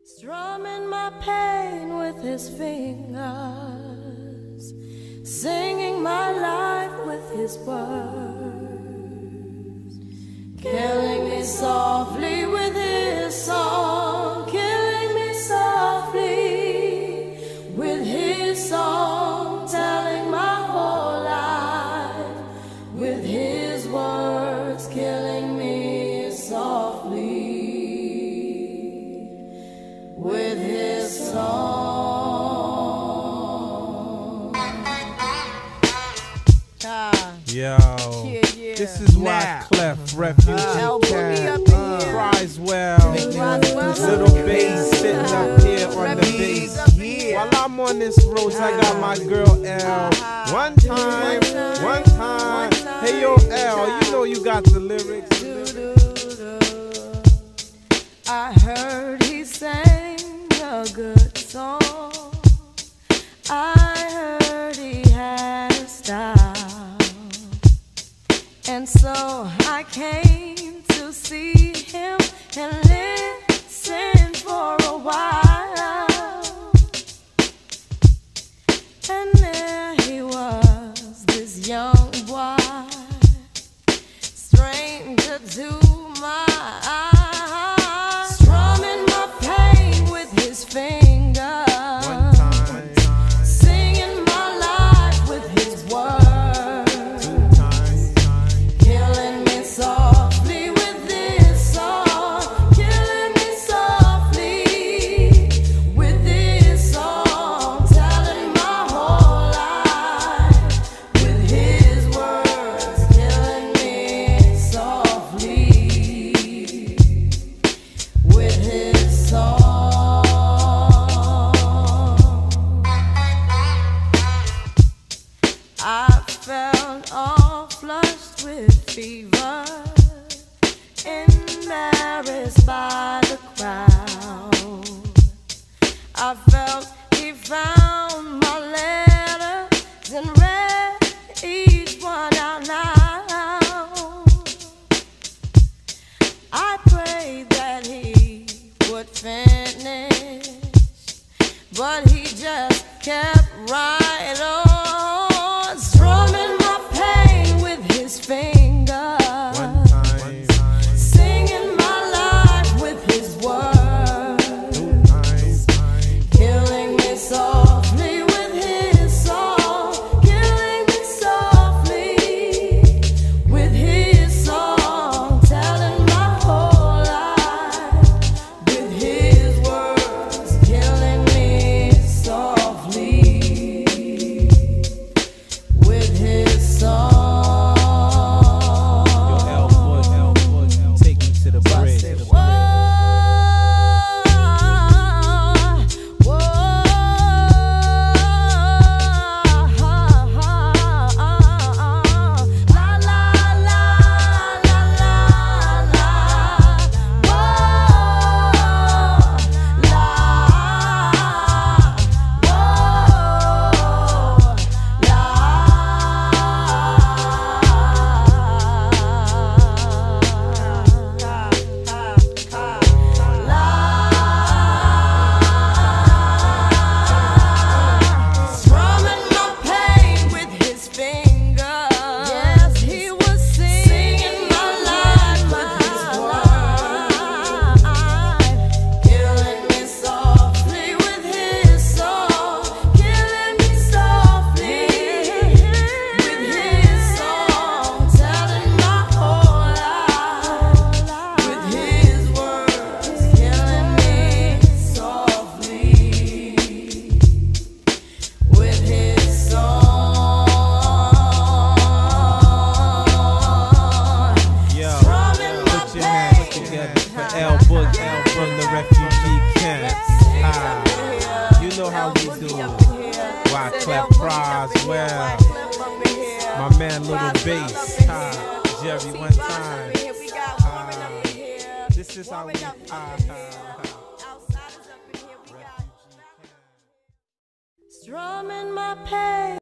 Strumming my pain with his fingers, singing my life with his words, killing me softly with his song, killing me softly with his song, telling my whole life with his words, killing me softly with his song. Yo, this is why Clef Refugee cries well. Little bass sitting up here on the bass. While I'm on this road, I got my girl L. One time. Hey yo L, you know you got the lyrics. I heard he sang a good song. I heard he had a style, and so I came to see him and listen for a while. And there he was, this young boy, stranger to my eyes. I felt all flushed with fever, embarrassed by the crowd. I felt he found my letters and read each one out loud. I prayed that he would finish, but he just kept right on. From the refugee camps. You know how we do. Why Clef cries well. My man Little Bass. Jerry, one time. This is how we strumming my pain.